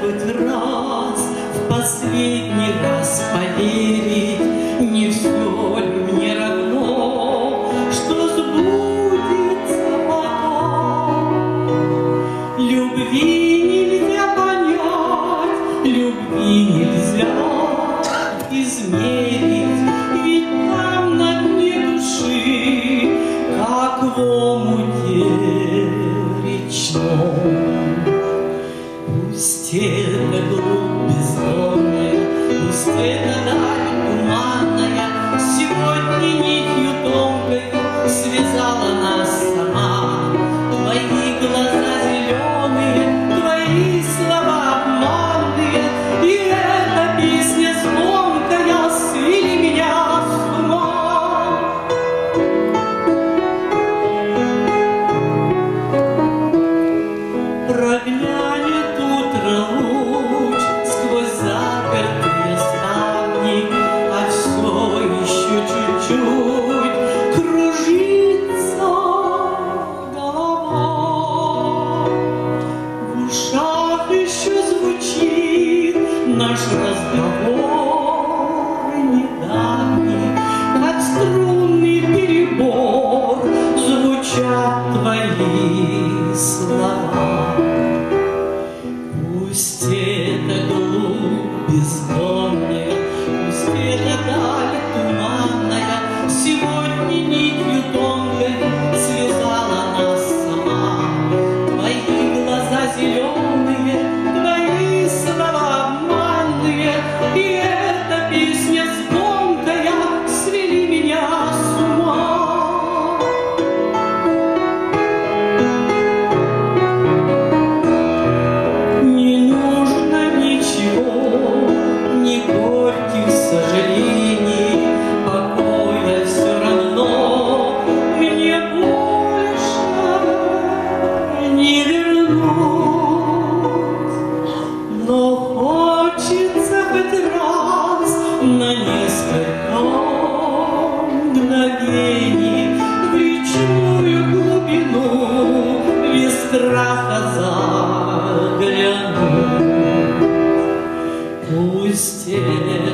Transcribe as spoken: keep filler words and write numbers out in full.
хоть раз, в последний раз поверить, не все ли мне равно, что сбудется потом. Любви нельзя понять, любви нельзя измерить, ведь там на дне души, как в омуте речном. Пусть это глубь бездонная, пусть это даль туманная, сегодня нитью тонкой связала нас сама. Твои глаза зеленые, твои слова обманные, и эта песня звонкая свели меня с ума. Проглянет утро луч сквозь запертые ставни, а все еще чуть-чуть кружится голова. В ушах еще звучит наш разговор недавний, как струнный перебор звучат твои слова. Пусть это глубь бездонная, пусть это даль туманная, сегодня нитью тонкой связала нас сама. Твои глаза зеленые, твои слова обманные, и эта песня звонкая свели меня с ума. На несколько мгновений в речную глубину без страха заглянуть. Пусть